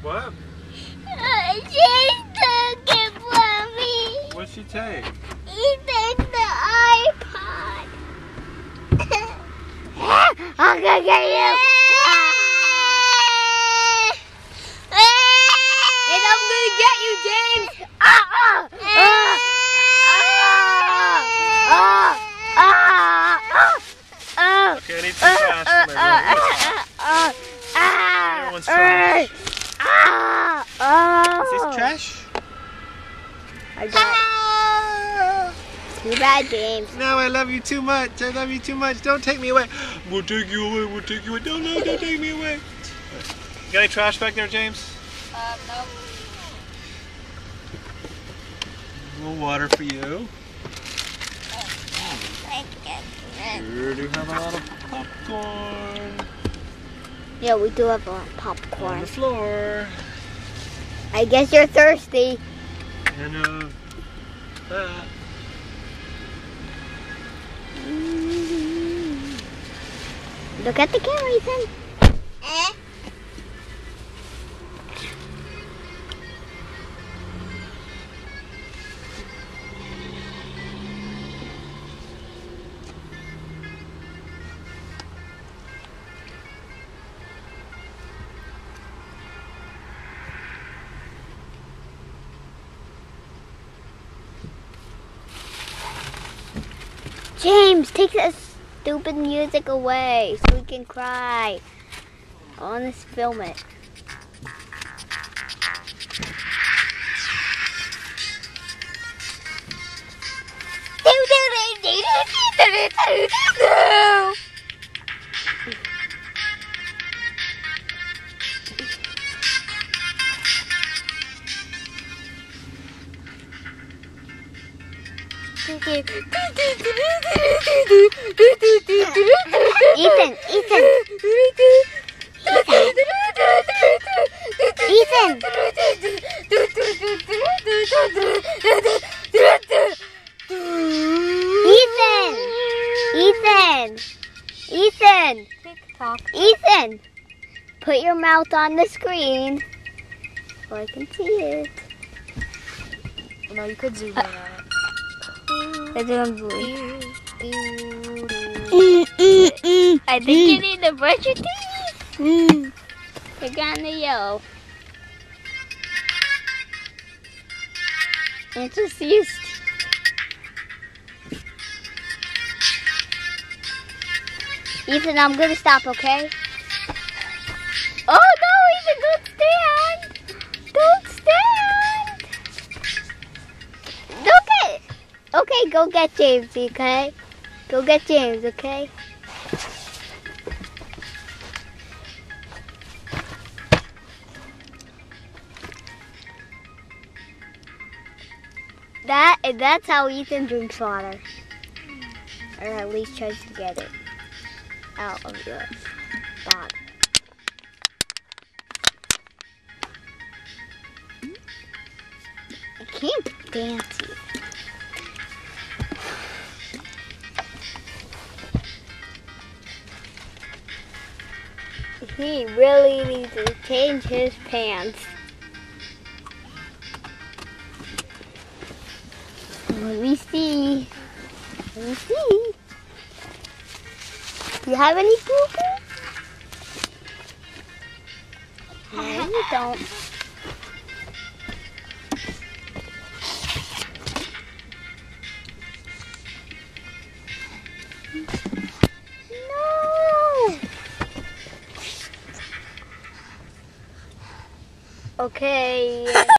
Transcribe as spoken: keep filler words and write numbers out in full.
What? Uh, she took it from me. What'd she take? He took the iPod. I'm gonna get you. And I'm gonna get you, James. Ah, ah, ah, ah, ah, ah, ah. Okay, I need some trash from everyone. Everyone's trash. Is this trash? I got it. Too bad, James. No, I love you too much. I love you too much. Don't take me away. We'll take you away. We'll take you away. No, no, don't take me away. You got any trash back there, James? Um, no. A little water for you. Sure do have a lot of popcorn. Yeah, we do have a lot of On popcorn. the floor. I guess you're thirsty. And uh, that. Look at the camera, Ethan. Eh? James, take that stupid music away so we can cry. I want to film it. Ethan, Ethan, Ethan, Ethan, Ethan, Ethan, TikTok, Ethan, put your mouth on the screen so I can see it. No, you could zoom in on it. That's what I'm doing. I think you need to brush your teeth. Mm. You're gonna yell. It's just used. Ethan, I'm gonna stop, okay? Oh no, Ethan, don't stand! Don't stand! Don't get. Okay, go get James, okay? Go get James, okay? That that's how Ethan drinks water, or at least tries to get it out of the bottle. I can't dance Ethan. He really needs to change his pants. Let me see. Let me see. Do you have any poo-poo? No, you don't. No. Okay.